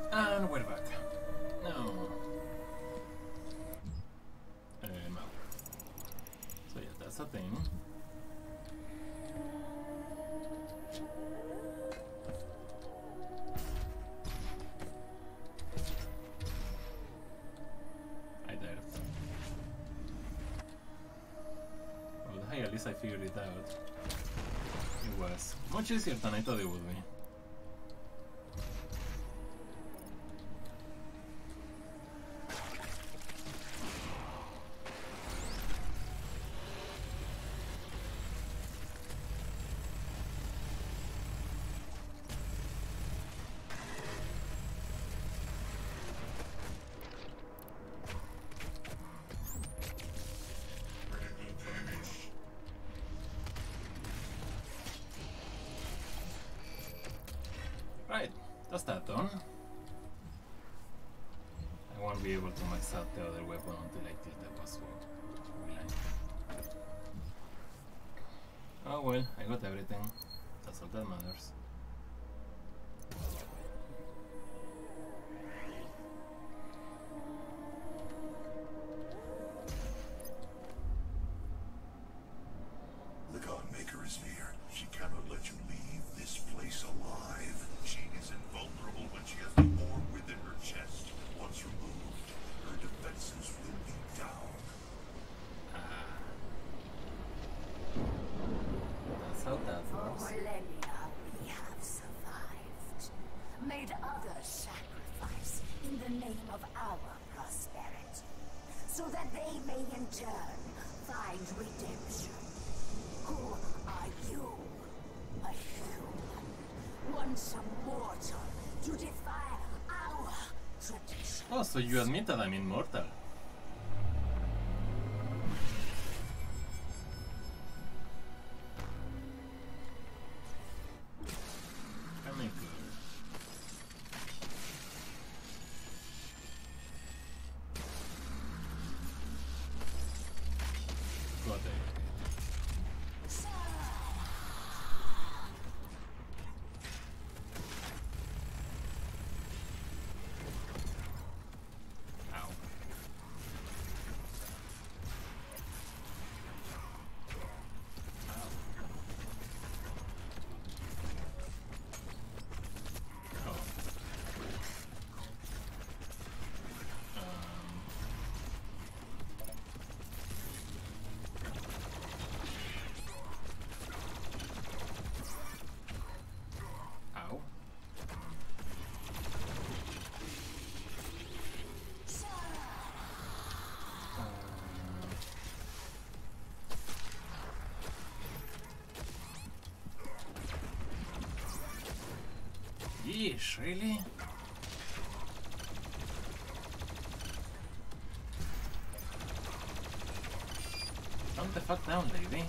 And we're back. No. Map. So yeah, that's a thing. I died. Well, hey, at least I figured it out. It was much easier than I thought it would be. Right, that's that done. I won't be able to max out the other weapon until I kill the boss, will I? Oh well, I got everything. That's all that matters. The Godmaker is near. She cannot let you leave this place alive. She is invulnerable when she has the orb within her chest. Once removed, her defenses will be down. That's how that For works. millennia we have survived. Made others sacrifice in the name of our prosperity. So that they may in turn find redemption. Who are you? A human. Once a mortal to defy our tradition. Oh, so you admit that I'm immortal. Come here, girl. Got it. Ow. Oh. Ow. Yeesh, really? Calm the fuck down, lady.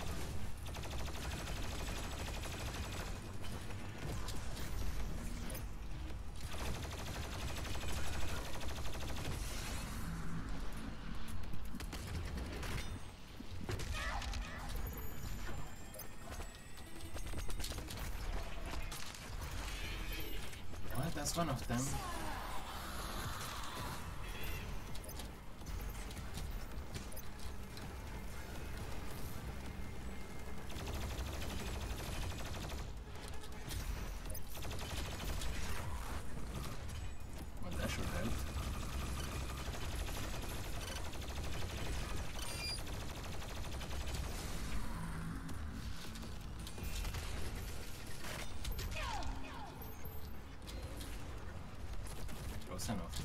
What? That's one of them. Well, that should help. Close enough.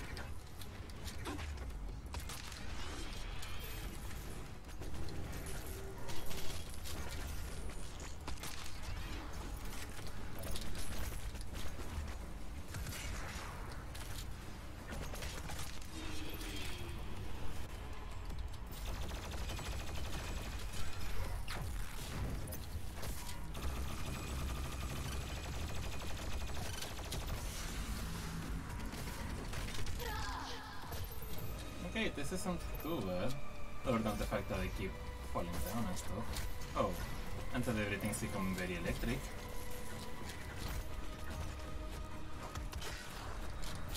Okay, this isn't too bad. Other than the fact that I keep falling down and stuff. Oh, and that everything's becoming very electric.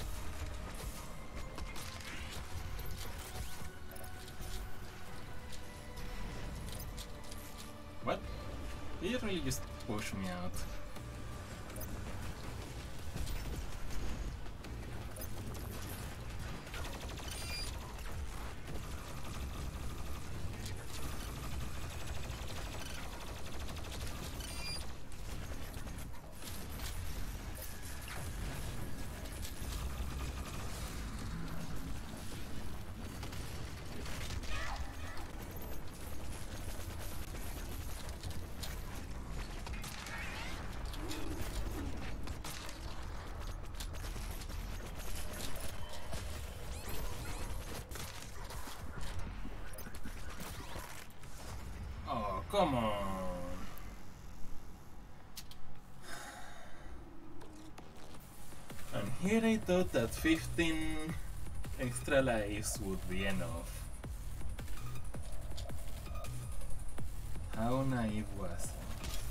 They really just push me out. Come on! And here I thought that 15 extra lives would be enough. How naive was I?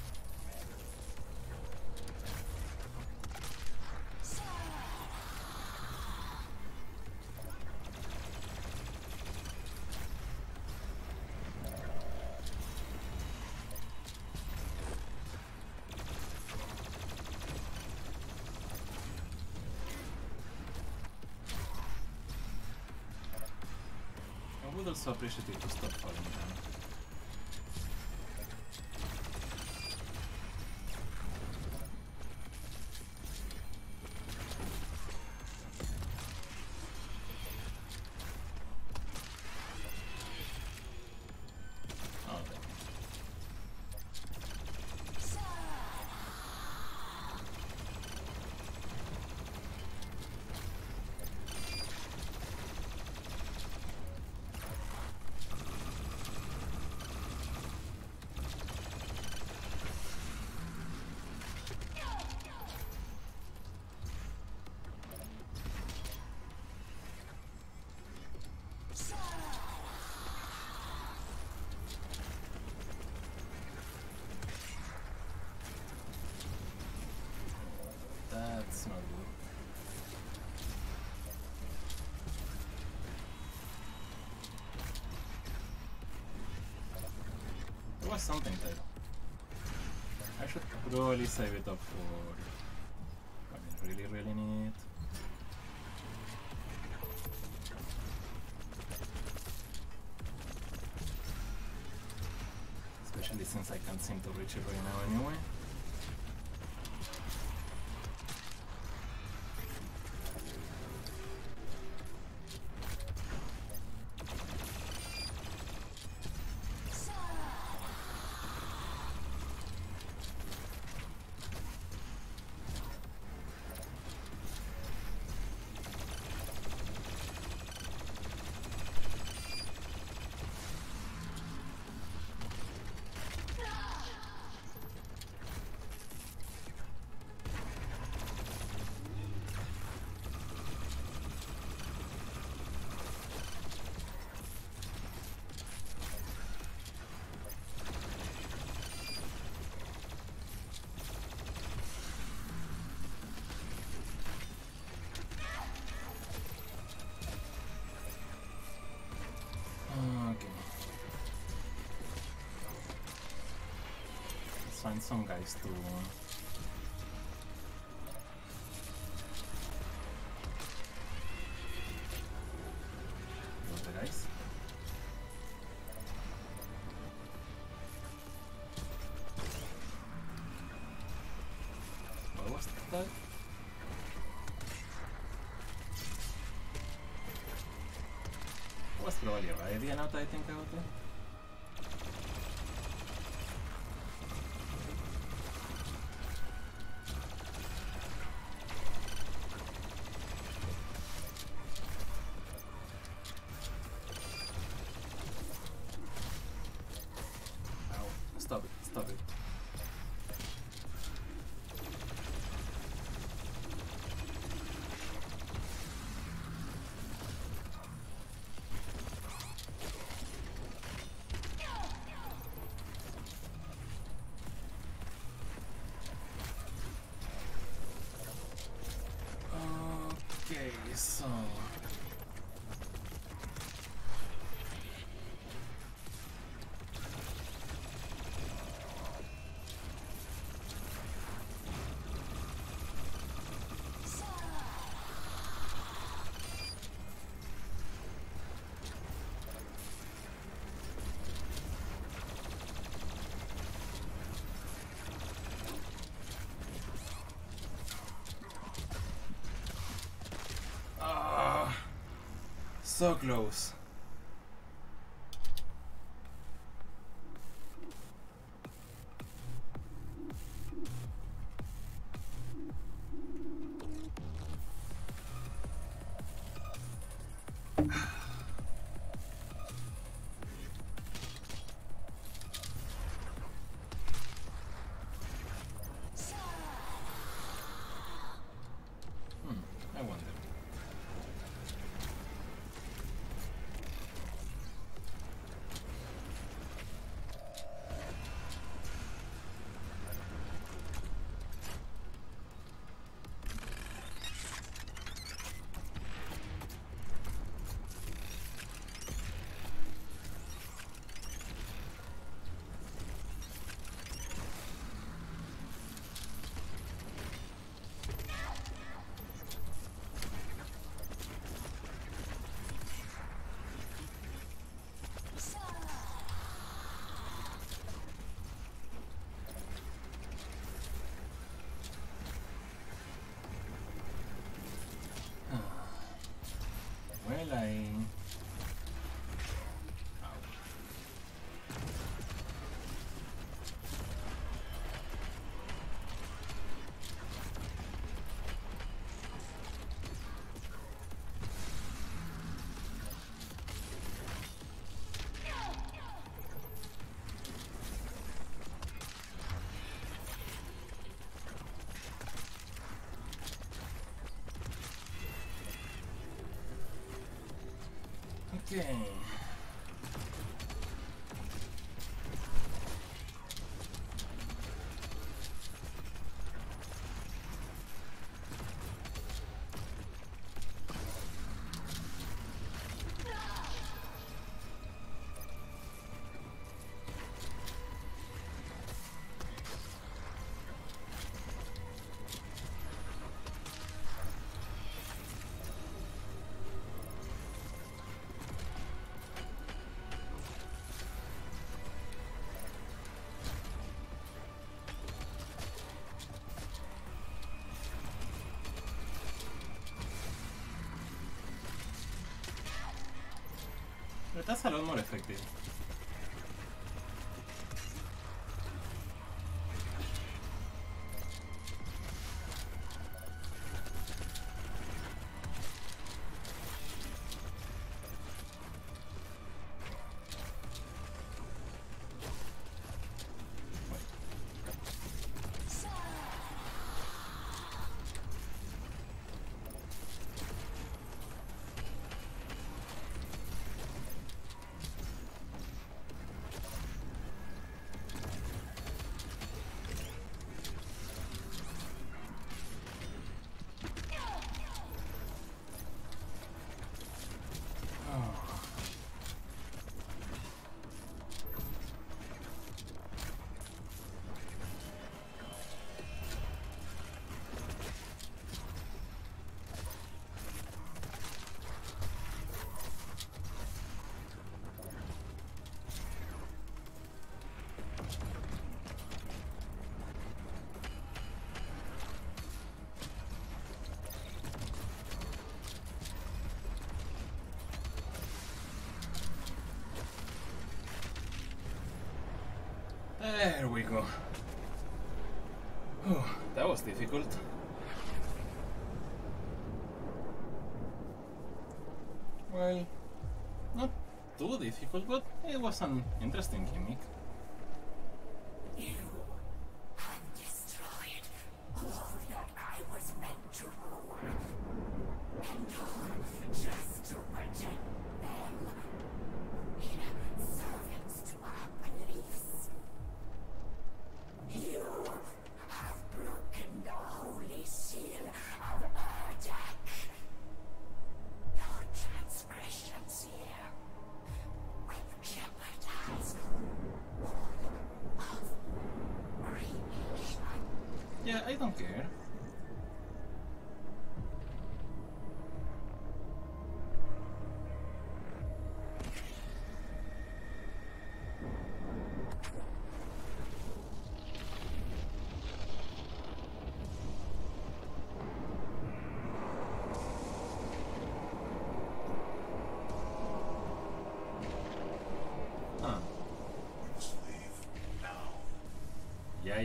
I would also appreciate it to stop falling down. That's not good. There was something there. I should probably save it up for when I really need it. Especially since I can't seem to reach it right now anyway. Find some guys to the guys. What was that? It was probably a Radiant out, I think, out there. Stop it. Okay, so So close. I wonder. Well, okay. But that's a lot more effective. There we go. Oh, that was difficult. Well, not too difficult, but it was an interesting gimmick. You have destroyed all that I was meant to rule. And all just to protect them. In servants to our beliefs. You have broken the holy seal of Urdak. Your transgressions here will jeopardize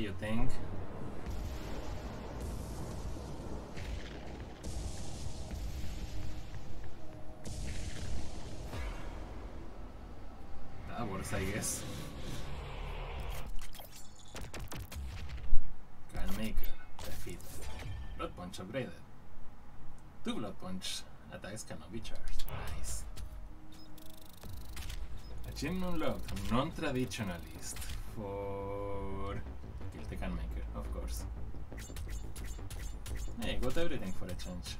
you think? That works, I guess. Can Maker defeated. Blood Punch upgraded. 2 Blood Punch attacks cannot be charged. Nice. Achievement unlocked. Non-traditionalist for Guilty Can Maker, of course. Hey, got everything for a change.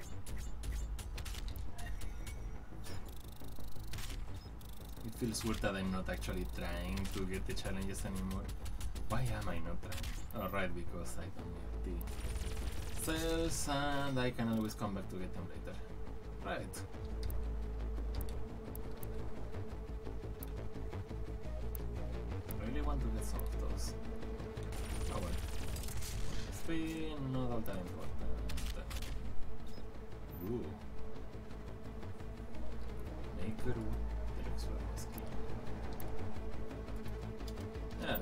It feels weird that I'm not actually trying to get the challenges anymore. Why am I not trying? Alright, because I don't need the cells and I can always come back to get them later. Right. I really want to get some of those. Oh well. Speed, not all that important. Ooh. Maker deluxe weapons. Yeah.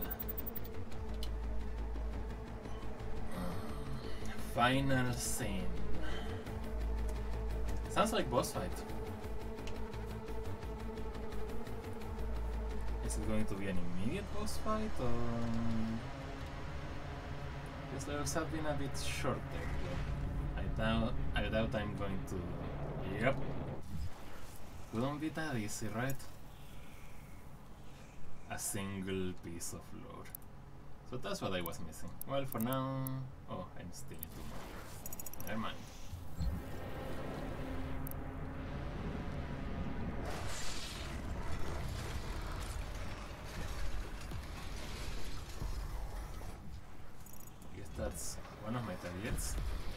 Final scene. Sounds like boss fight. Is it going to be an immediate boss fight or? These levels have been a bit shorter. I doubt I'm going to. Yep. Couldn't be that easy, right? A single piece of lore. So that's what I was missing. Well, for now. Oh, I'm still in too much. Never mind. I guess that's one of my targets.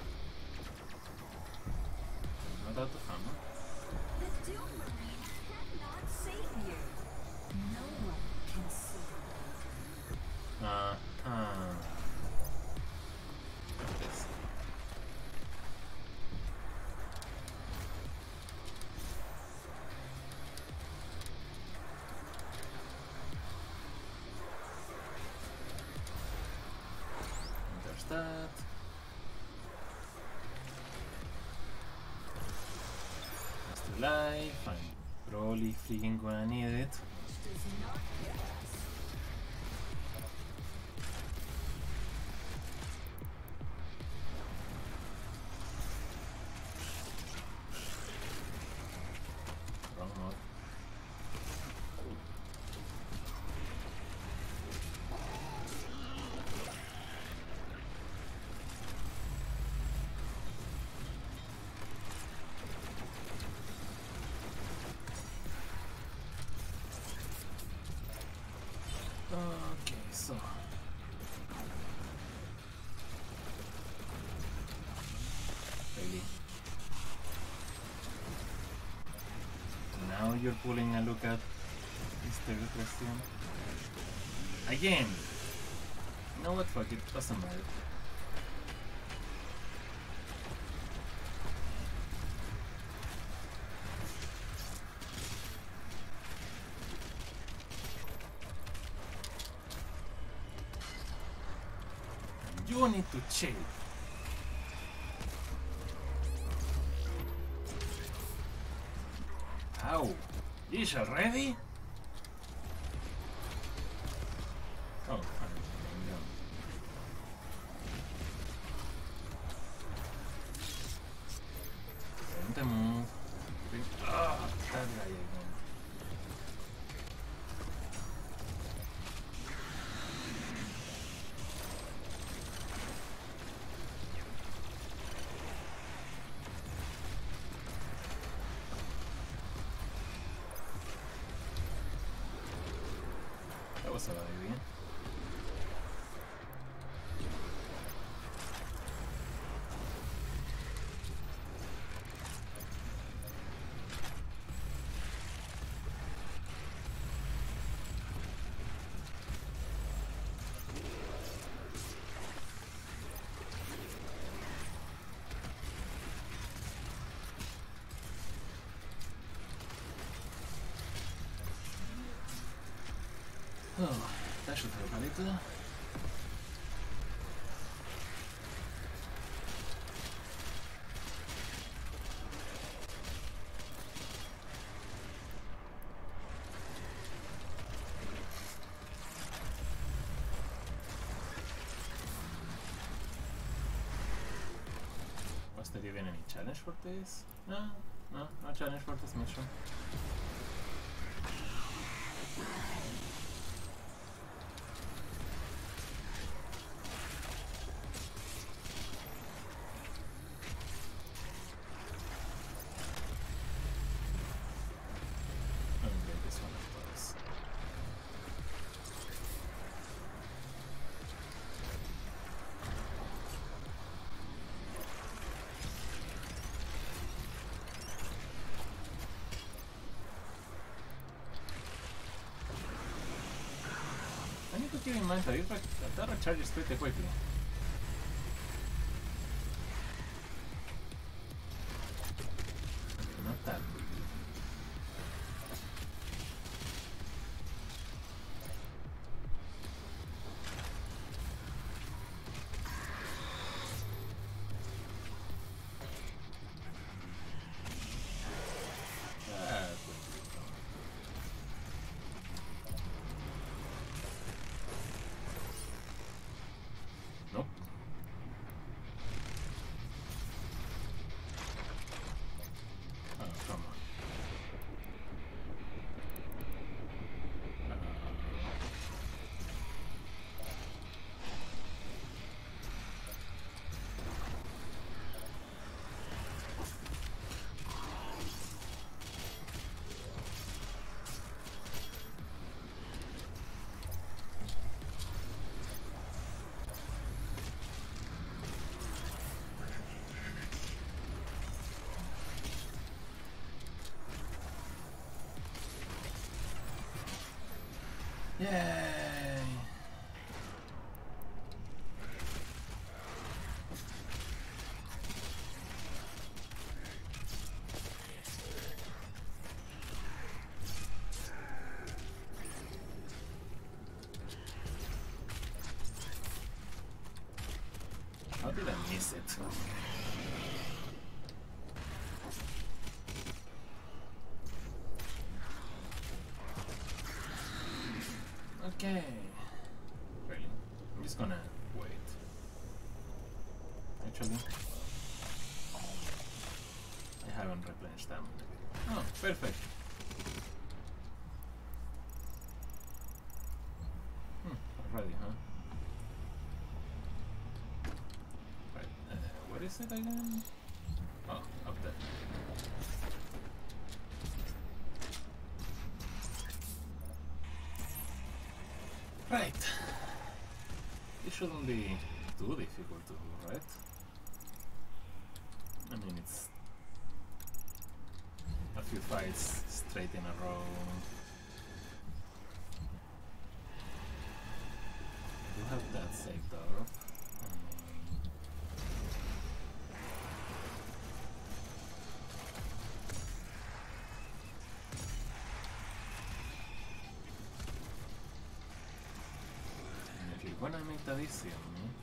Not out of ammo. The Doom Marine cannot save you. No one can save you. This. There's that. That's the life. I'm probably freaking gonna need it. Does not kill us. Wrong mode. Okay, so really now you're pulling a look at Mr. Question again. You know what? Fuck it, doesn't matter. You need to chill. Ow. Is already? Oh, fine. Don't move. Ah, that guy again. That was a bad idea. Oh, that should help a little. there even any challenge for this? No, no challenge for this mission. Keep in mind that that recharges pretty quickly. Okay, not that quickly. Nope. Oh, come on. Yay! How did I miss it? Okay. Really? I'm just gonna wait. Actually, I haven't replenished them. Oh, perfect. Already, huh? Right, where is it again? Oh, up there. Right. It shouldn't be too difficult to do, right? I mean, it's a few fights straight in a row. I do have that saved up. When I make that easy on me.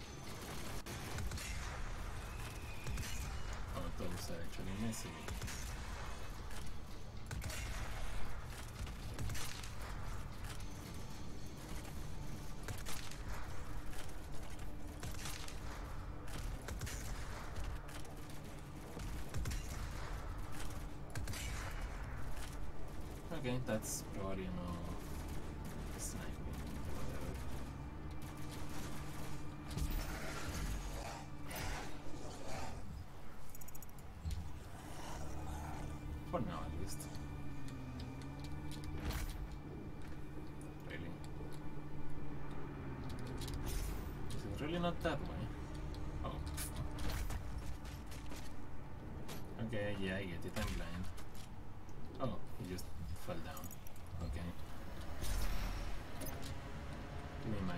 Oh, those are actually missing. Okay, that's probably enough sniping. For now, at least. Really? Is it really not that way? Oh. Okay, yeah, I get it, I'm blind. Oh, he just fell down. Okay. Give me my...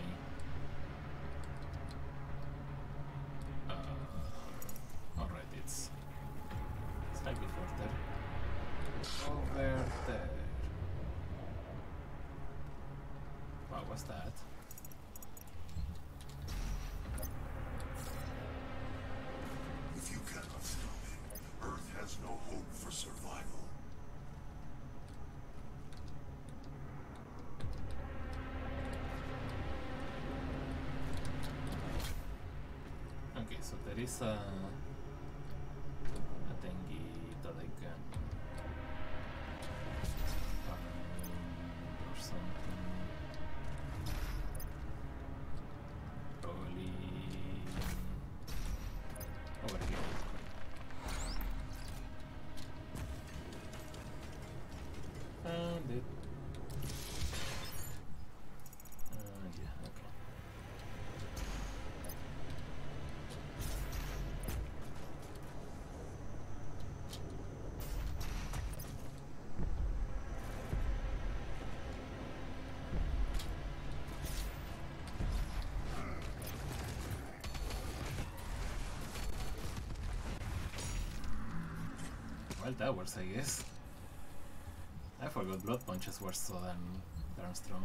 Alright, it's slightly further. Over there. Wow, what's that? If you cannot stop it, Earth has no hope for survival. Okay, so there is a Well, that works, I guess. I forgot blood punches were so darn strong.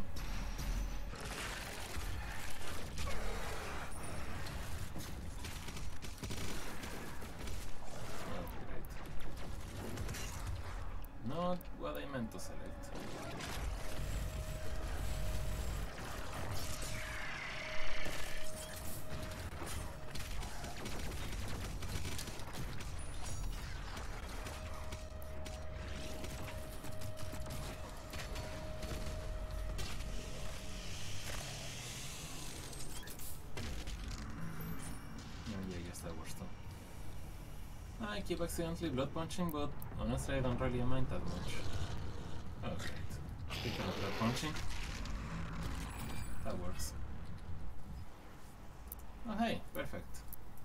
Oh, great. Not what I meant to select. I keep accidentally blood punching, but honestly I don't really mind that much. Oh great. Speaking of blood punching, that works. Oh hey, perfect.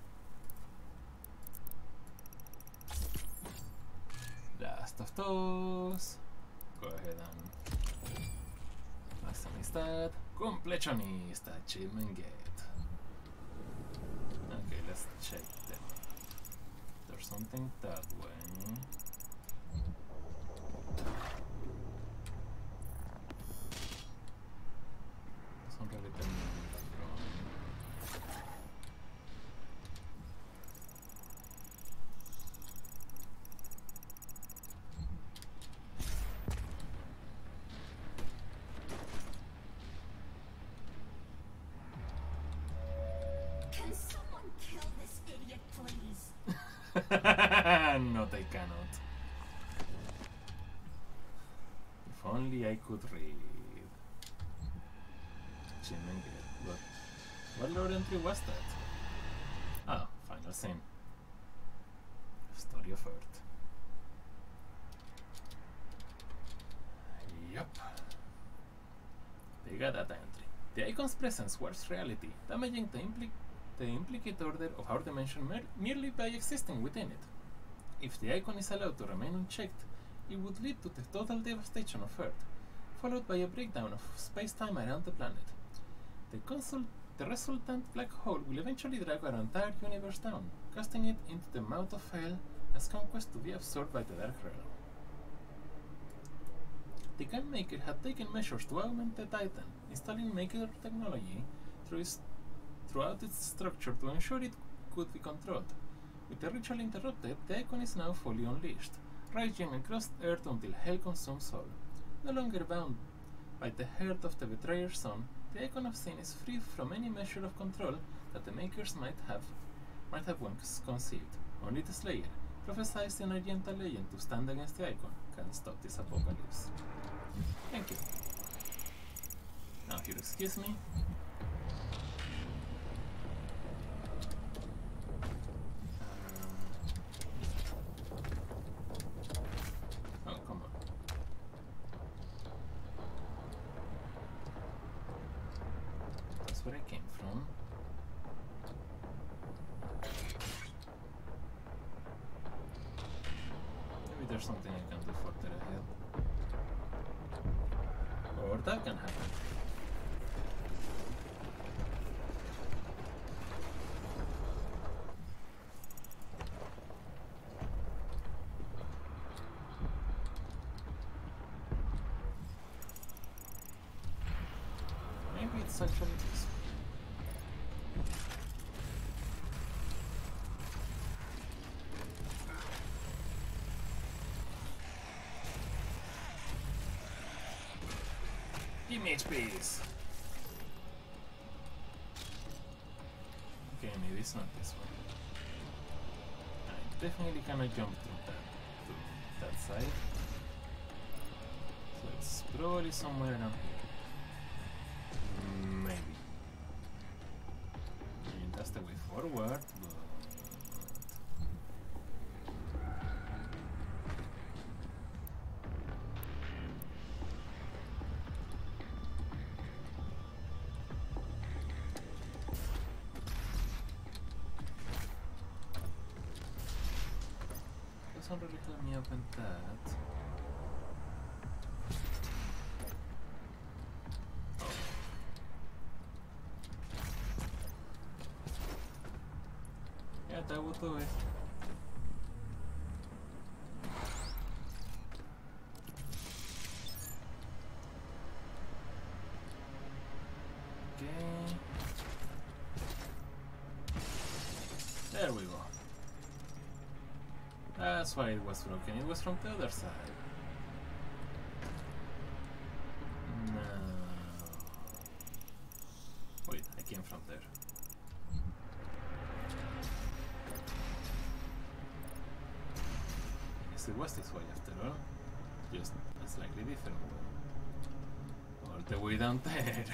Last of those. Go ahead and last amistad. Completionist achievement get. Okay, let's check them. There's something that way. Doesn't really tell me Can someone kill this idiot, please? No, they cannot. If only I could read. Achievement get. But what lore entry was that? Ah, final scene. Story of Earth. Yup. They got that entry. The icon's presence warps reality, damaging the implicate order of our dimension merely by existing within it. If the icon is allowed to remain unchecked, it would lead to the total devastation of Earth, followed by a breakdown of space-time around the planet. The resultant black hole will eventually drag our entire universe down, casting it into the mouth of hell as conquest to be absorbed by the Dark Realm. The gun maker had taken measures to augment the Titan, installing maker technology throughout its structure to ensure it could be controlled. With the ritual interrupted, the icon is now fully unleashed, raging across Earth until hell consumes all. No longer bound by the hurt of the betrayer's son, the icon of sin is free from any measure of control that the makers might have once conceived. Only the Slayer, prophesied in Argenta legend to stand against the icon, can stop this apocalypse. Thank you. Now, if you'll excuse me. Oh, come on. That's where I came from. Maybe there's something I can do further ahead. Or that can happen. Maybe it's actually this. Give me HPs. Okay, maybe it's not this one. I definitely cannot jump through that side. So it's probably somewhere around here. Maybe. I mean, that's the way forward, but doesn't really help me open that. Yeah, that would do it. That's why it was broken. It was from the other side. No. Wait, I came from there. Yes, it was this way after all. Just a slightly different way. All the way down there.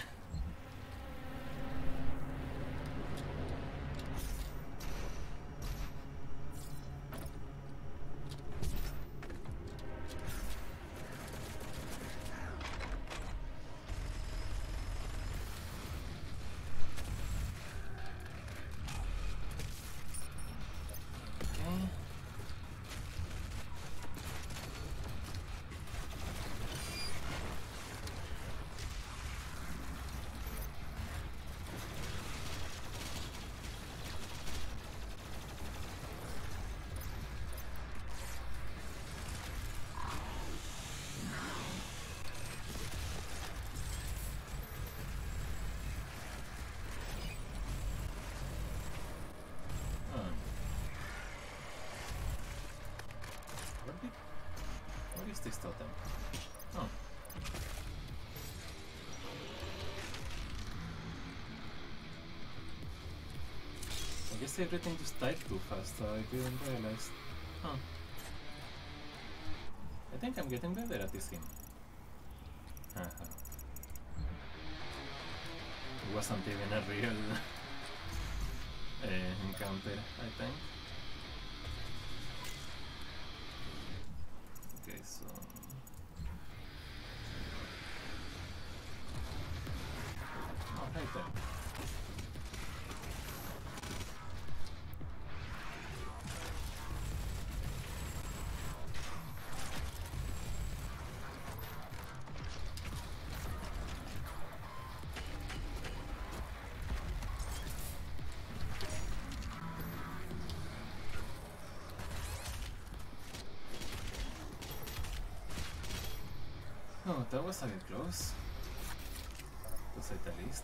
What is this totem? Oh. I guess everything just died too fast, so I didn't realize. Huh. I think I'm getting better at this game. It wasn't even a real encounter, I think. Okay, so... Oh, right there. Oh, that was a bit close. To say the least.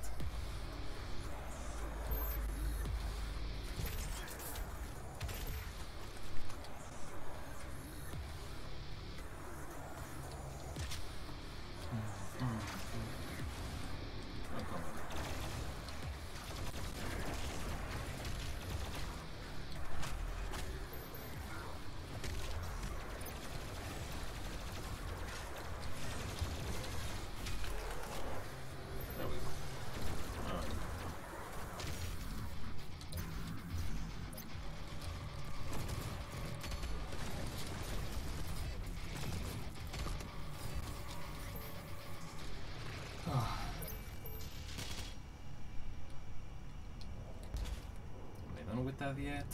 With that yet?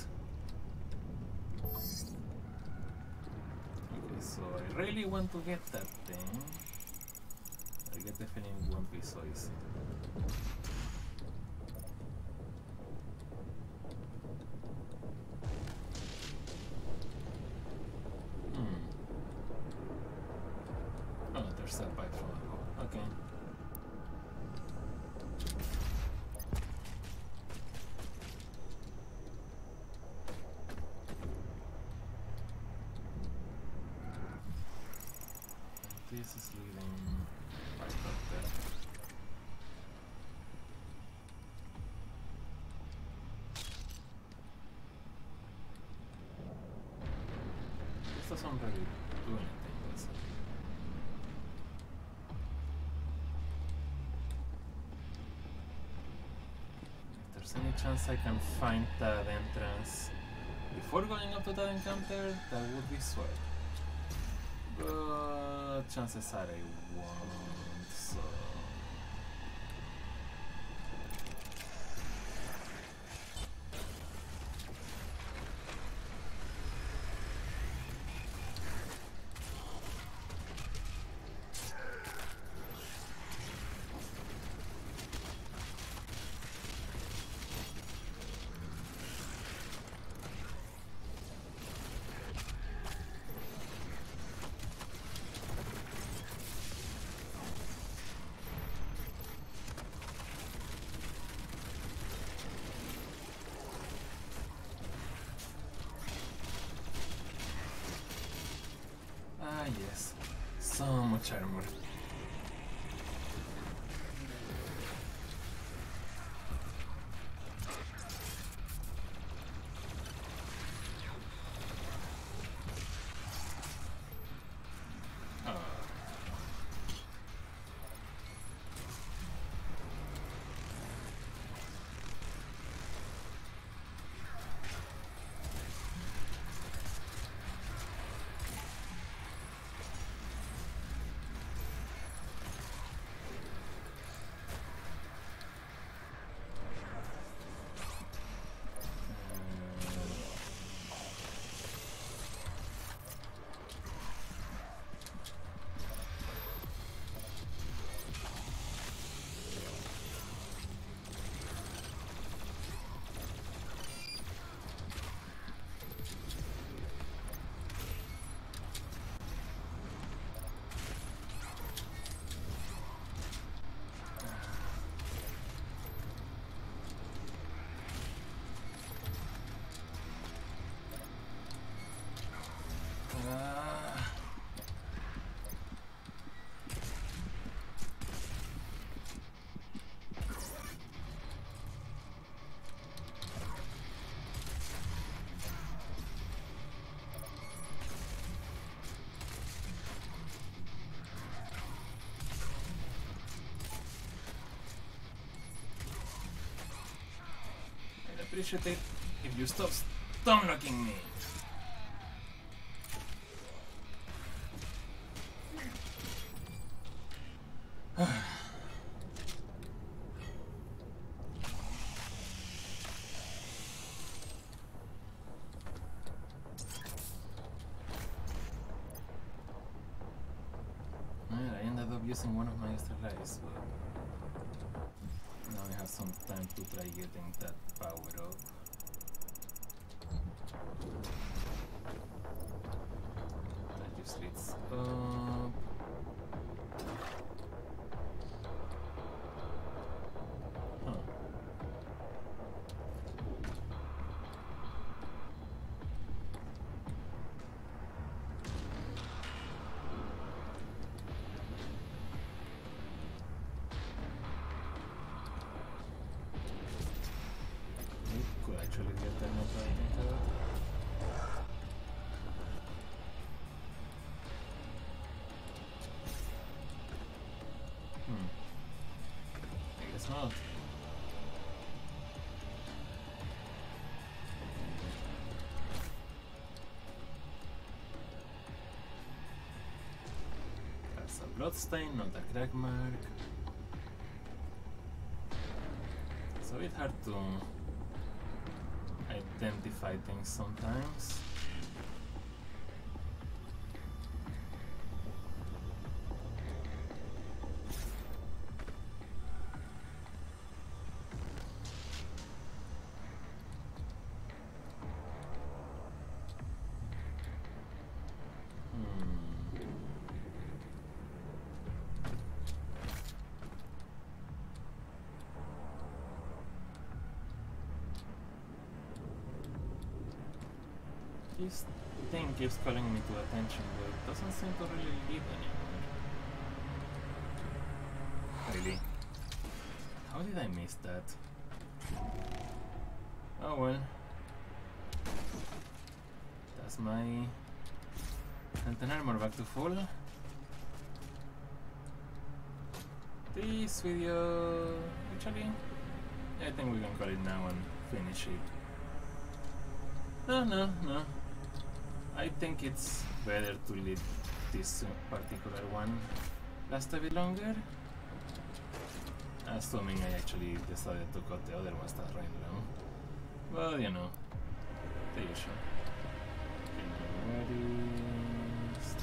Okay, so I really want to get that thing. I get the feeling it won't be so easy. Oh, there's a pipe from above. Okay. This is leading right up there. This doesn't really do anything, does it? If there's any chance I can find that entrance before going up to that encounter, that would be sweet. But chances are I won't, so... yes. So much armor. Appreciate it if you stop stomaching me. I ended up using one of my extra lives, but now I have some time to try getting that power up. That just leads up. Huh. Could actually get that much right into it. I guess not. That's a bloodstain, not a crack mark. It's a bit hard to identify things sometimes. This thing keeps calling me to attention, but it doesn't seem to really leave anymore. Really? How did I miss that? Oh well. That's my health and armor back to full. This video... actually, I think we can call it now and finish it. No. I think it's better to leave this particular one last a bit longer. Assuming I actually decided to cut the other ones that right now. But you know, the usual. Ready, start.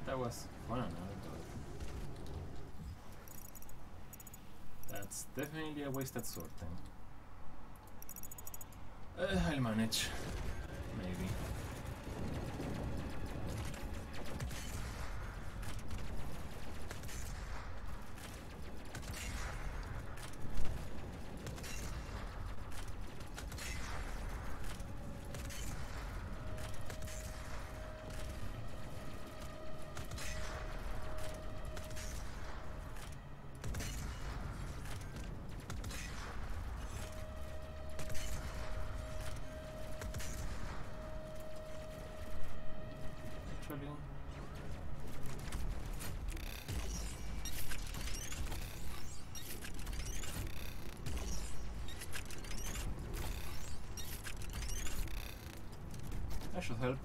That was fun, but that's definitely a wasted sword thing. I'll manage, maybe. That should help.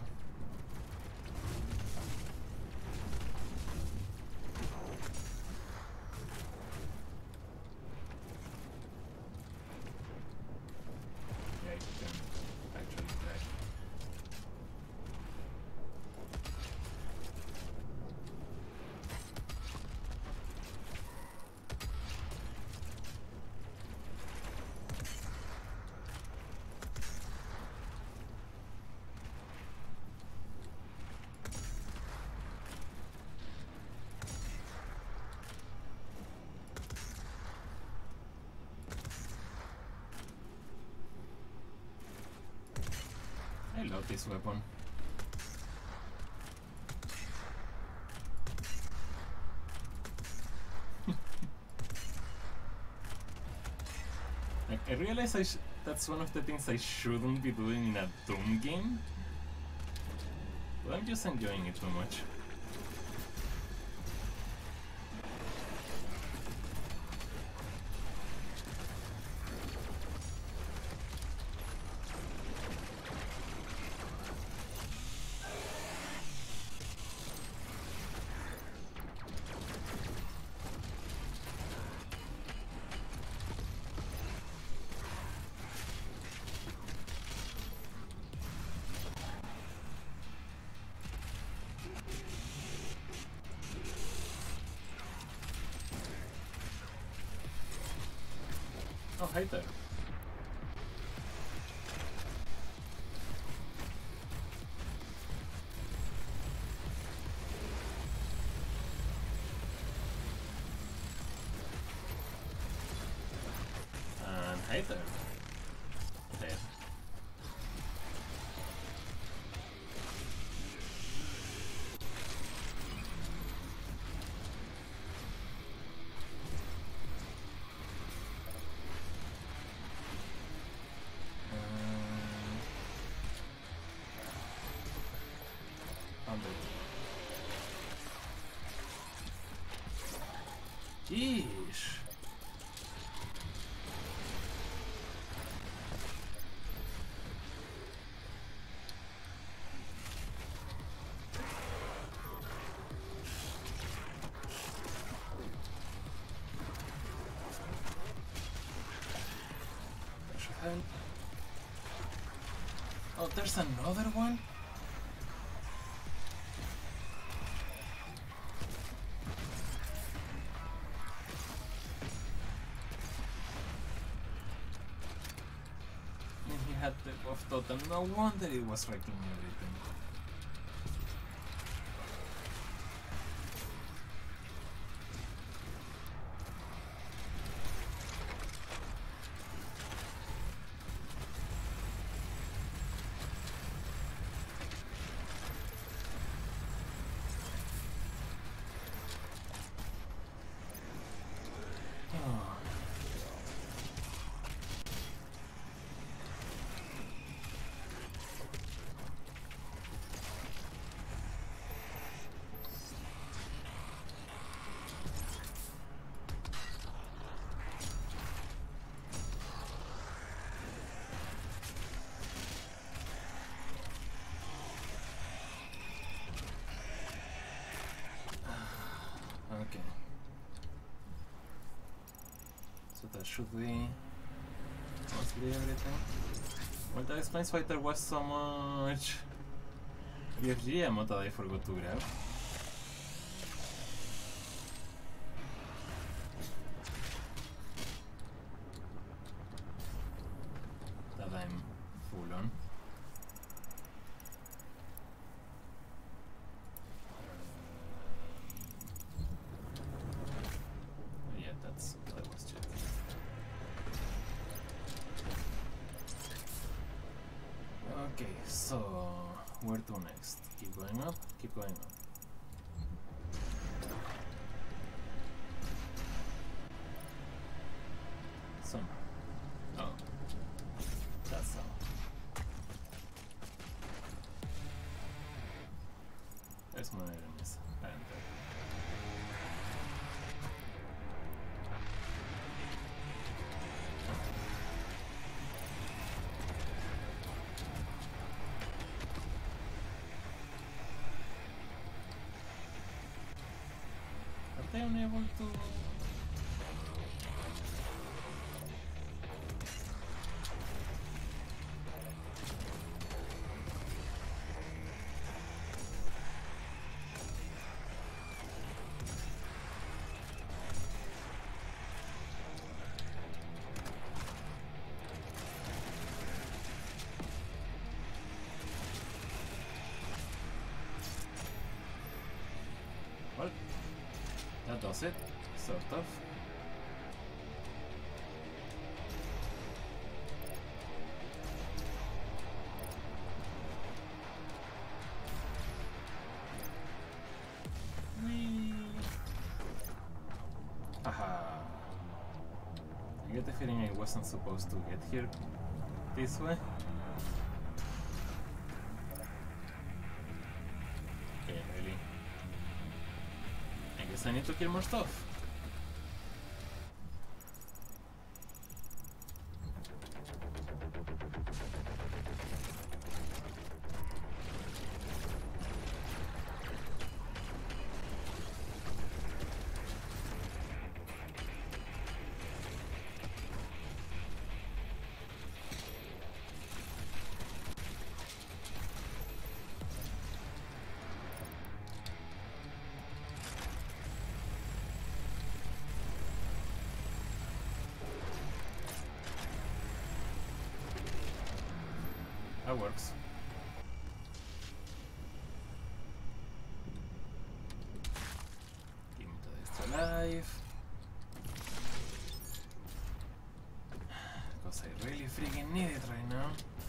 Yeah, you can actually try. I love this weapon. Like, I realize that's one of the things I shouldn't be doing in a Doom game, but I'm just enjoying it too much. Oh, hi there. And hi there. Dead. Yeesh. That should help. Oh, there's another one? Had the buff totem. No wonder it was wrecking everything. Okay. So that should be mostly everything. Well, that explains why there was so much BFG ammo that I forgot to grab. Okay, so where to next? Keep going up, keep going up. Some. Oh. That's all. There's more enemies. Are they unable to... Well, that does it, sort of. Whee! Haha. I get the feeling I wasn't supposed to get here this way. Okay, really. I guess I need to kill more stuff. That works. Give me the extra life. Because I really freaking need it right now.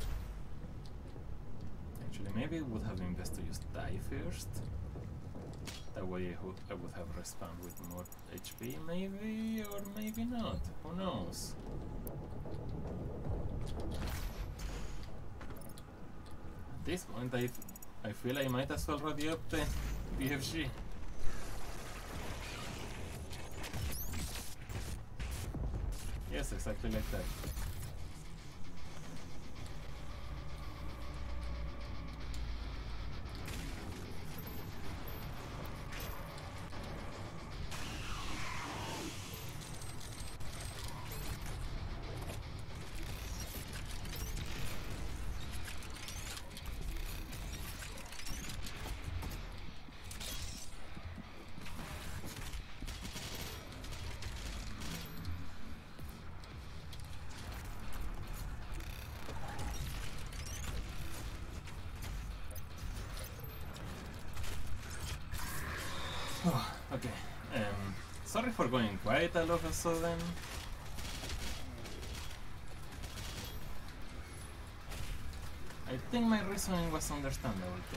Actually, maybe it would have been best to just die first. That way I would have respawned with more HP, maybe, or maybe not. Who knows? At this point, I feel I might as well ready up the BFG. Yes, exactly like that. Oh, okay. Sorry for going quiet all of a sudden. I think my reasoning was understandable too.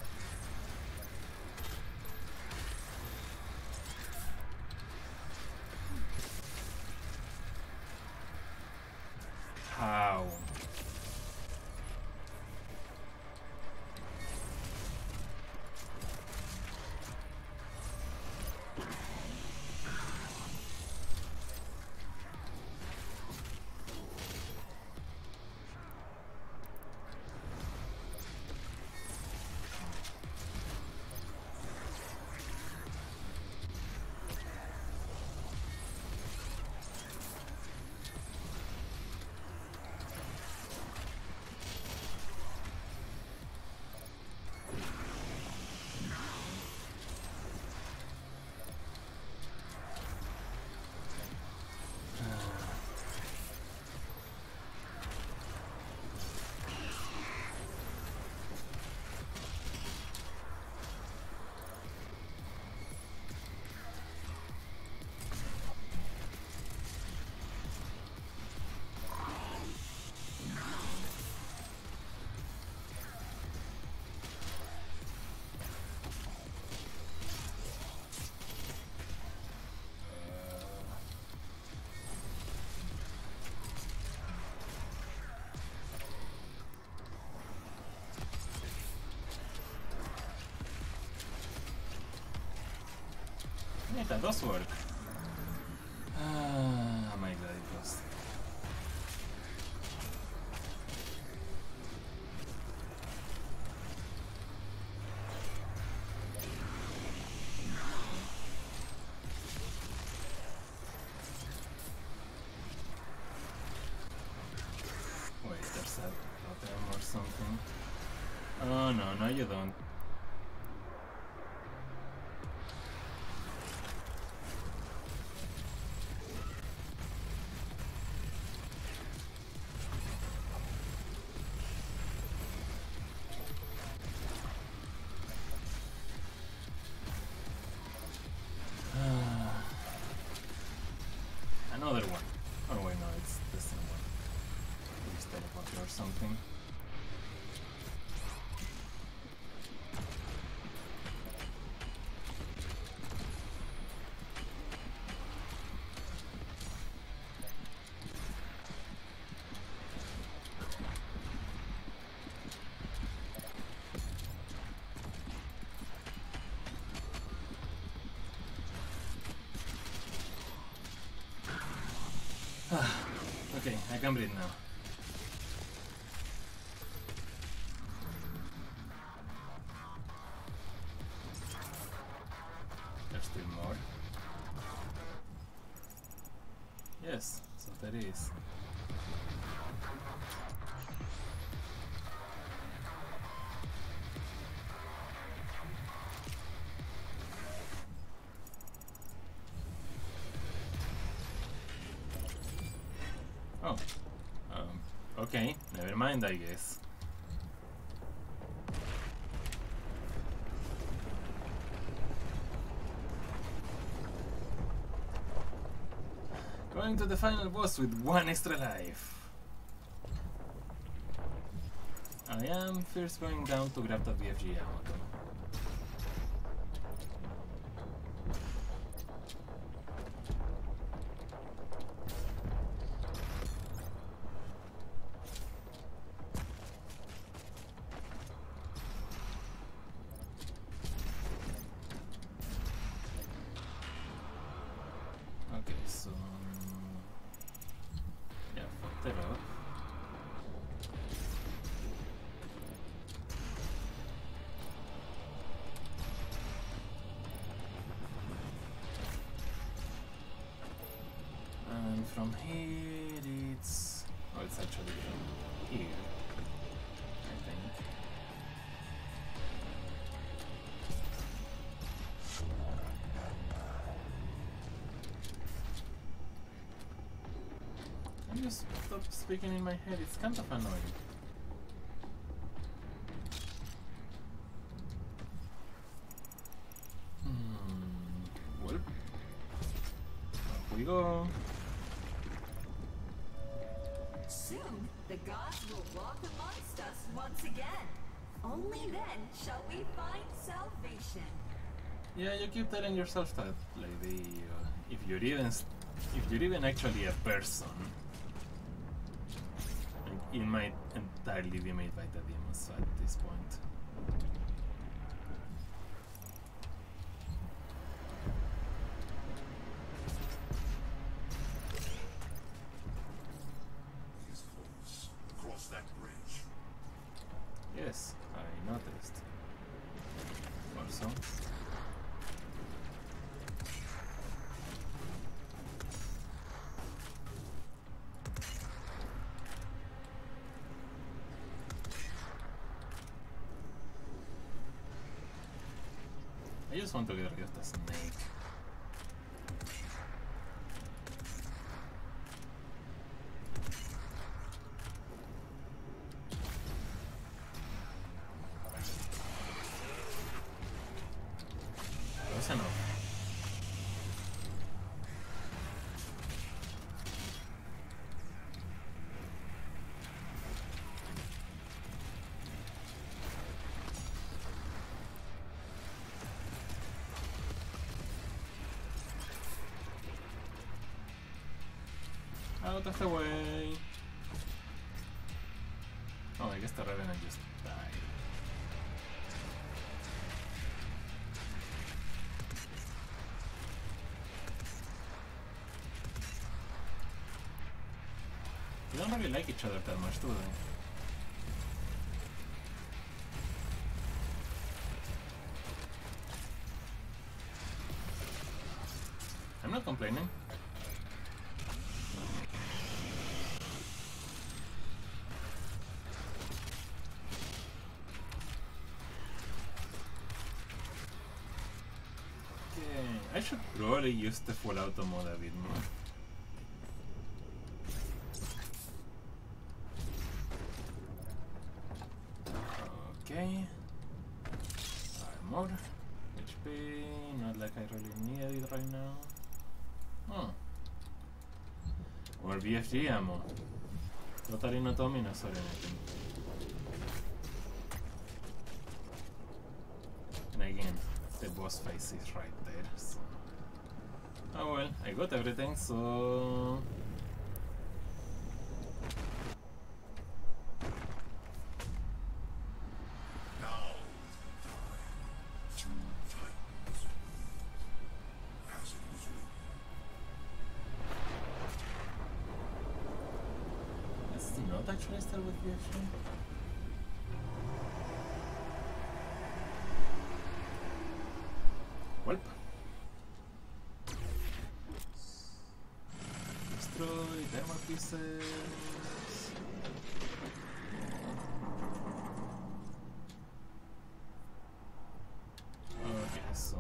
How? Yeah, that does work. Am I glad it does? Wait, there's a totem or something. Oh no, no you don't. Another one. Oh wait, no, it's the same one. Please teleport or something. Okay, I can breathe now. There's still more. Yes, so there is. Oh, okay, never mind, I guess. Going to the final boss with one extra life. I am first going down to grab the BFG ammo though. From here it's... oh, it's actually from here, I think. Can you stop speaking in my head? It's kind of annoying. Well, off we go. Soon, the gods will walk amongst us once again. Only then shall we find salvation. Yeah, you keep telling yourself that, lady. If you're even actually a person, like, it might entirely be made by the demons at this point. Yes, I noticed. Also. I just want to get rid of the snake. Close enough. Out of the way. Oh, I guess the Revenant just died. don't really like each other that much, do they? I'm not complaining. I should probably use the full auto mode a bit more. Okay. Armor. HP. Not like I really need it right now. Oh. Or BFG ammo. Totally not ominous or anything. And again, the boss face is right there, so. Oh well, I got everything, so... Now, two titans, as it was written. Let's not actually start with BFG. Welp. Destroy thermal pieces. Okay, so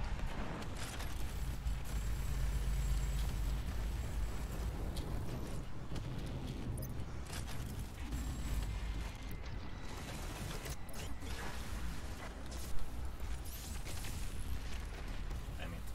damn it.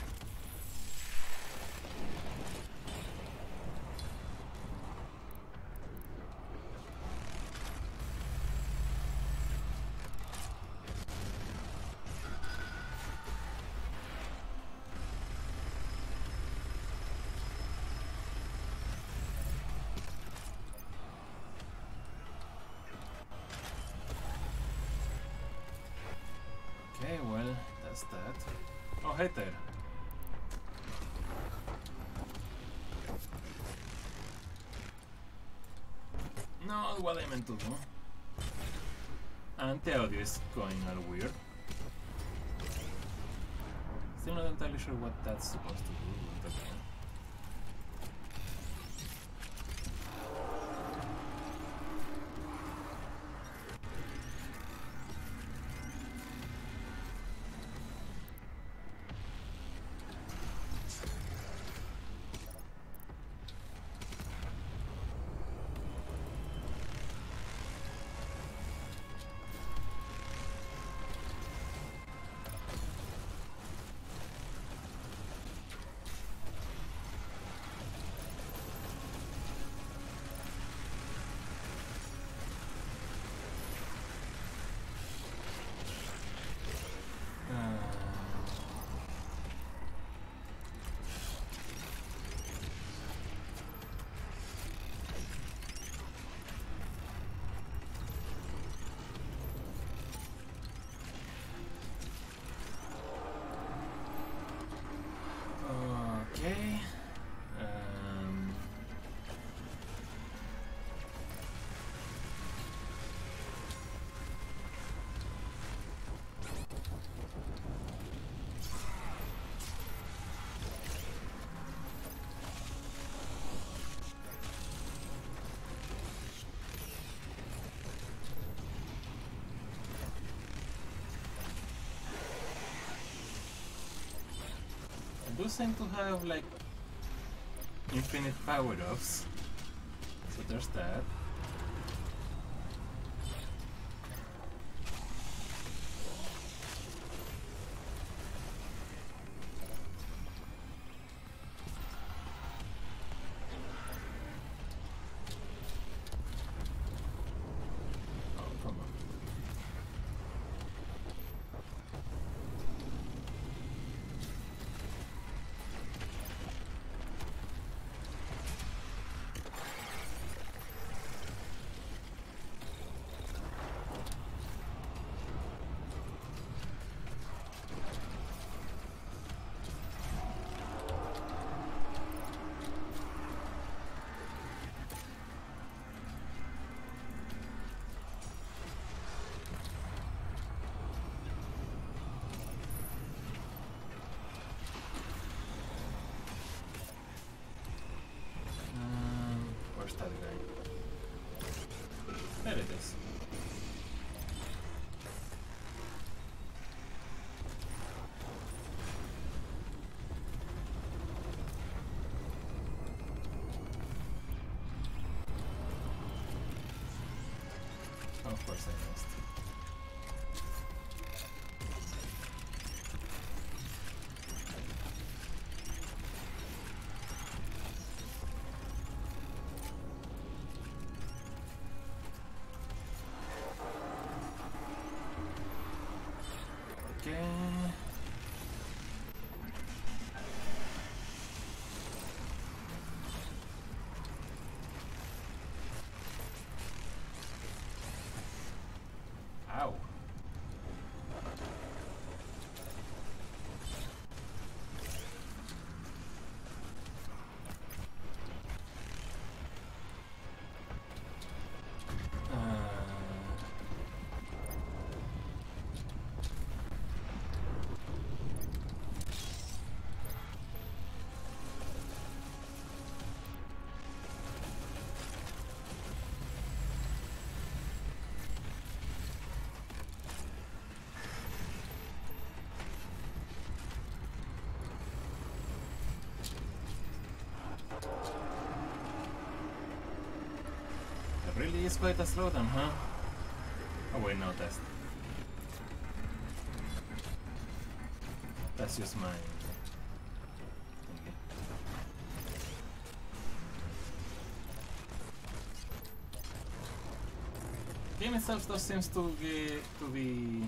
Okay, well, that's that. Oh, hey there. Not what I meant to do. Anti-audio is going all weird. Still not entirely sure what that's supposed to do, but okay. Okay. I do seem to have like infinite power-ups, so there's that. Oh, come on. Of course I missed. Okay. Ow. It really is quite a slowdown, huh? Oh wait, no, that's just mine. Okay. Game itself though seems to be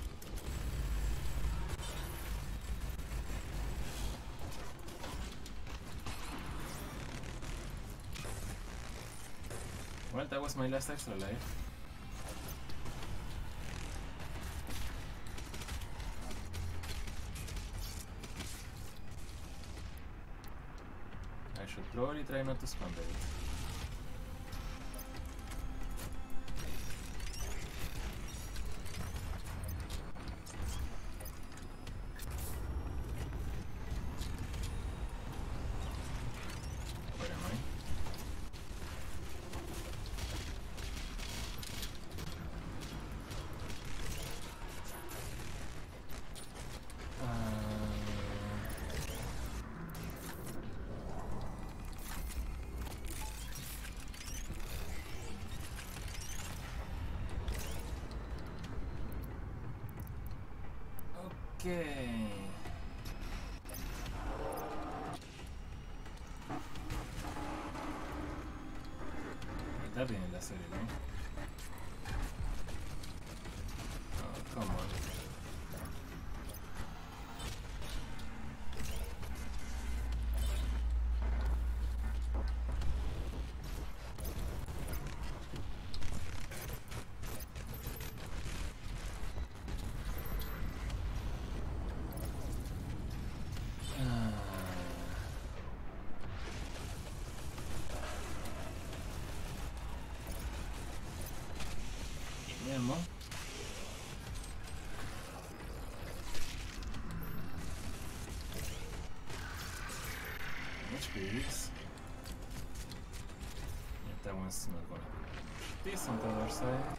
well, that was my last extra life. I should probably try not to spam it. Where am I? Okay. Está bien la serie, ¿no? Oh, come on. Ammo. HPs. Yeah, that one's not gonna be this on the other side.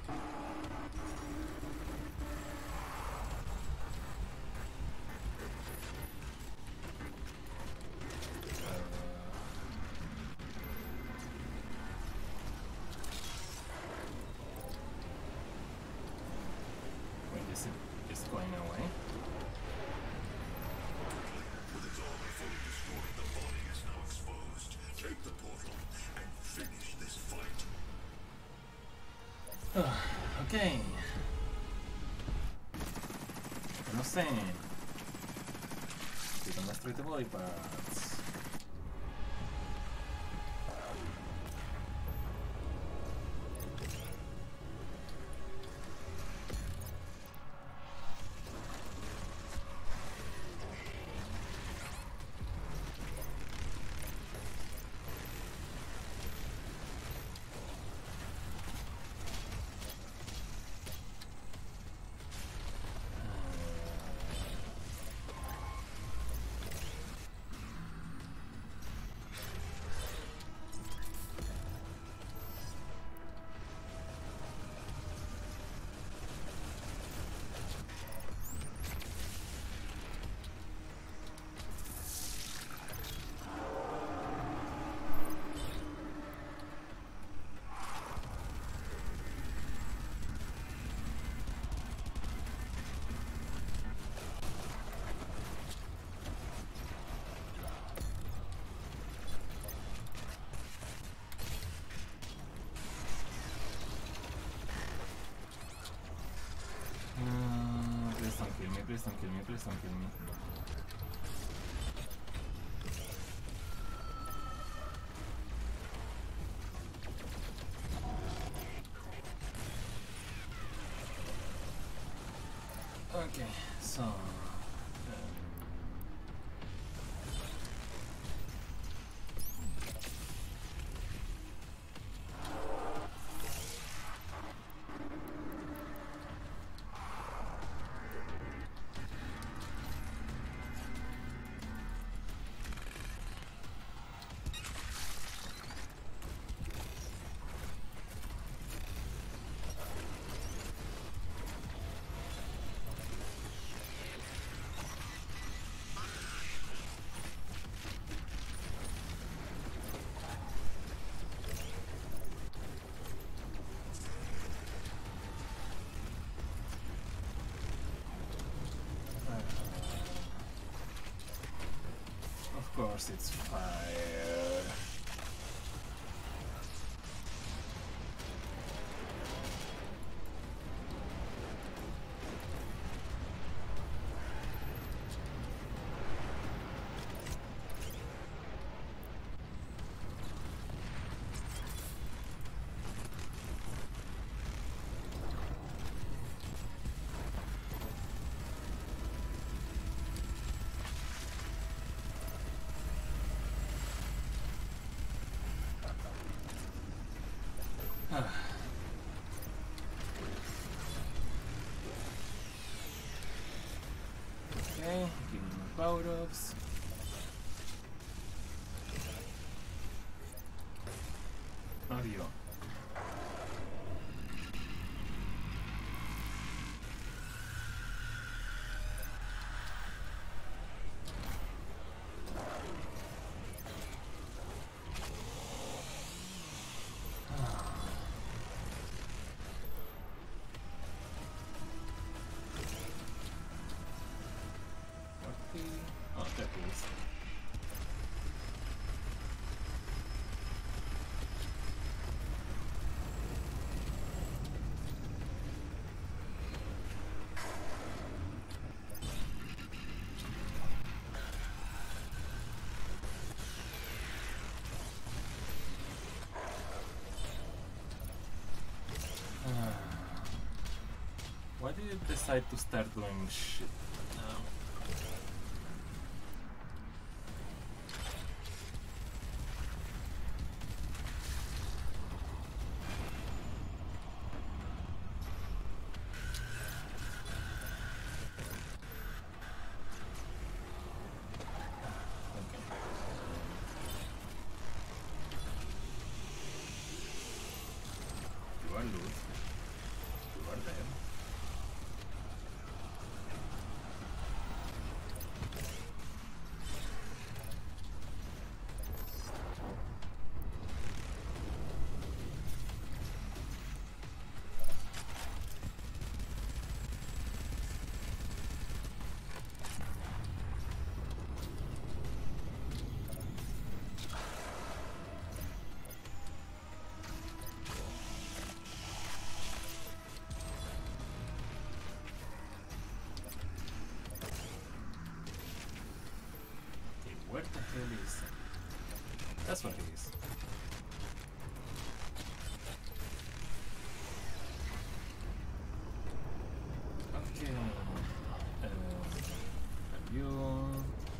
Is going away. With its armor fully destroyed, the body is now exposed. Take the portal and finish this fight. Okay. No sé. Si don't destroy the body parts. don't kill me, please don't kill me, please don't kill me. Okay, so... Of course it's fire. Okay, give me my power-ups. Mario. Oh, that is. Why did you decide to start doing shit now? You are loot. You are dead. What the hell is that? That's what it is. Okay. Review.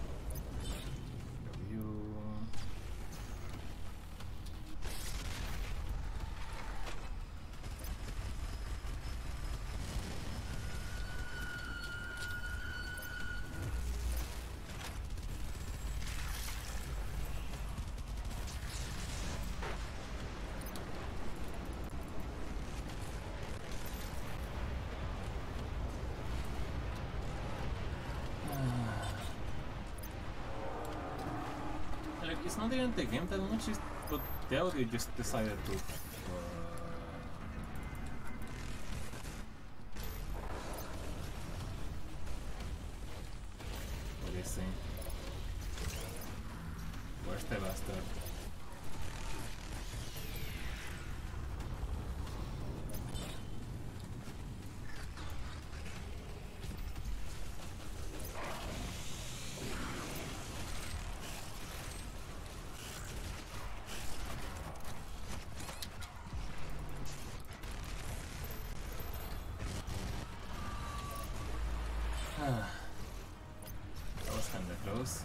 Like, it's not even the game that much, but the audio just decided to. What do you say? Where's the bastard? That was kinda close.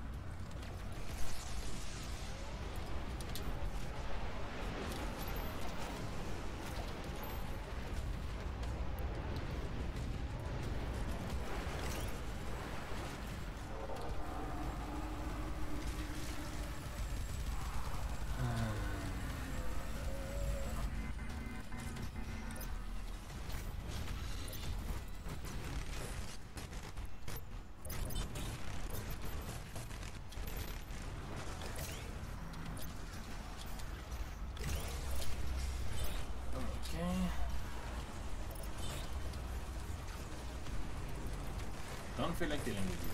Don't feel like dealing with you.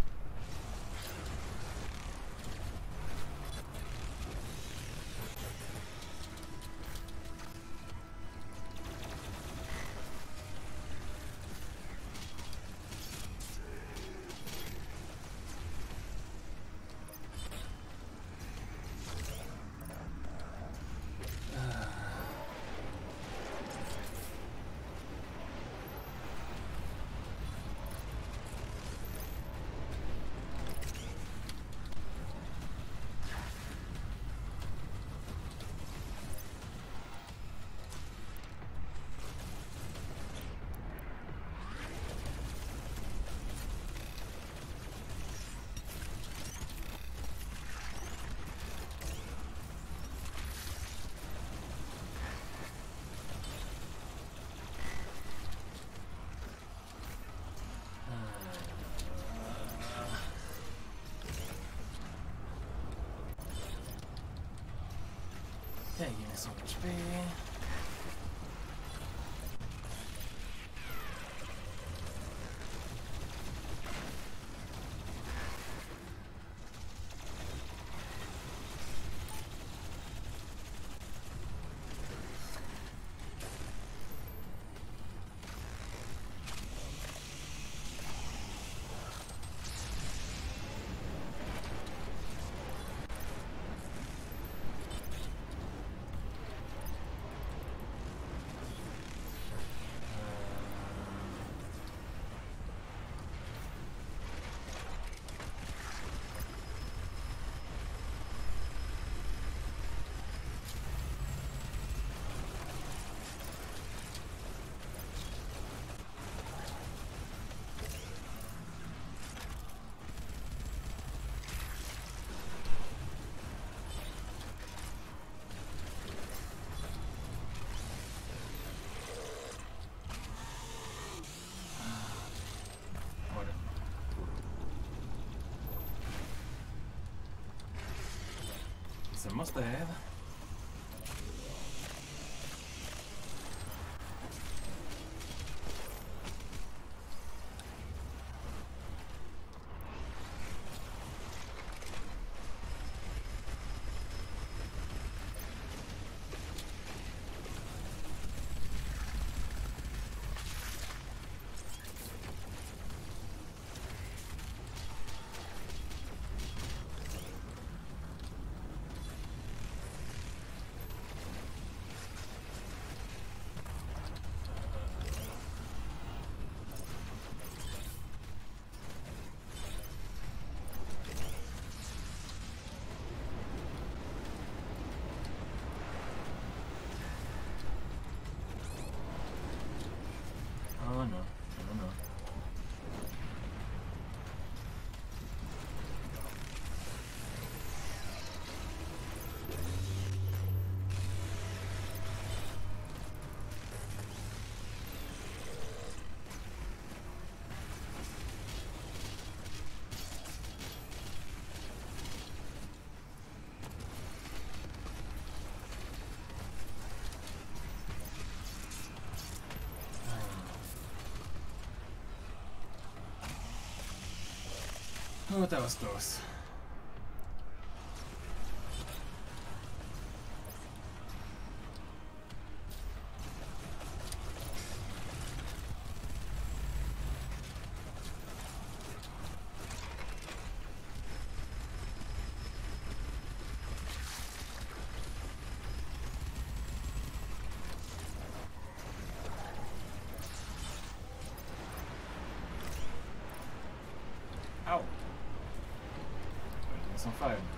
Okay, give me some HP. It's almost dead. Oh no, I don't know. Oh, that was close. on fire now.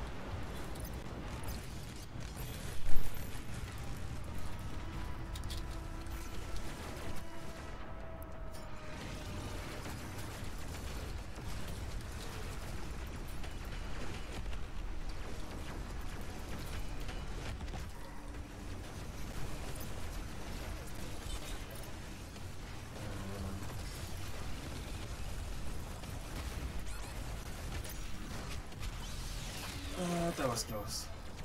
That was close.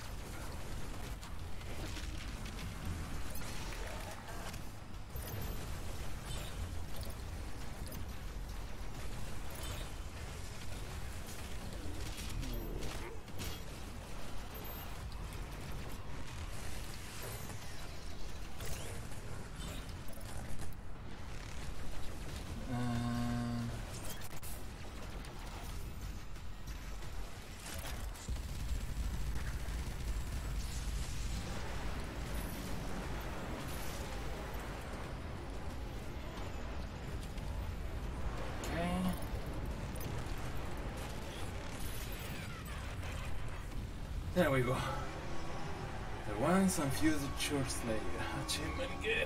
There we go. The once unfused Church Slayer achievement get.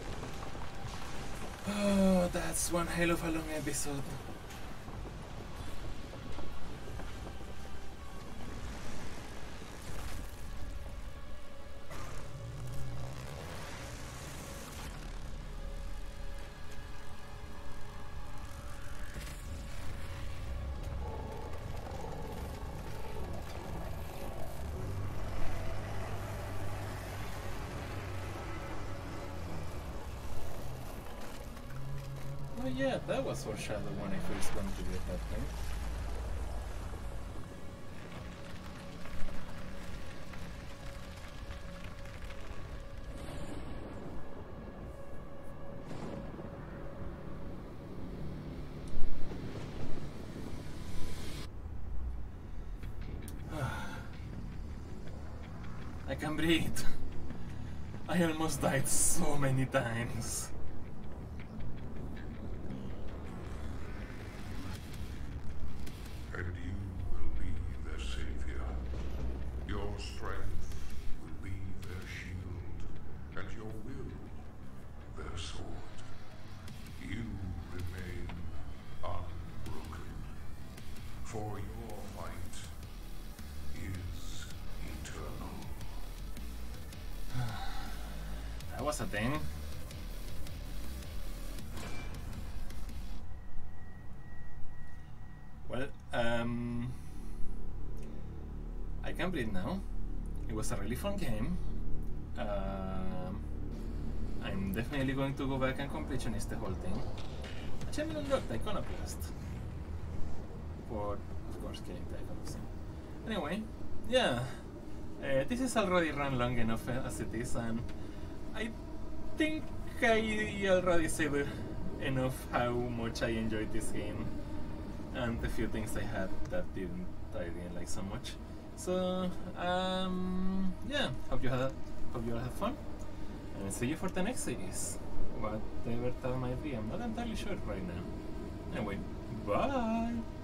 Oh, that's one hell of a long episode. Oh yeah, that was foreshadowed when I first going to get that thing. I can breathe. I almost died so many times. A thing. Well, I can breathe now. It was a really fun game. I'm definitely going to go back and completionist the whole thing. Achievement unlocked, Iconoclast. For, of course, killing the Iconoclast. Anyway, yeah. This is already run long enough as it is, and I think I already said enough how much I enjoyed this game and the few things I had that I didn't like so much. So yeah, hope you all had fun, and see you for the next series, whatever that might be. I'm not entirely sure right now. Anyway, bye.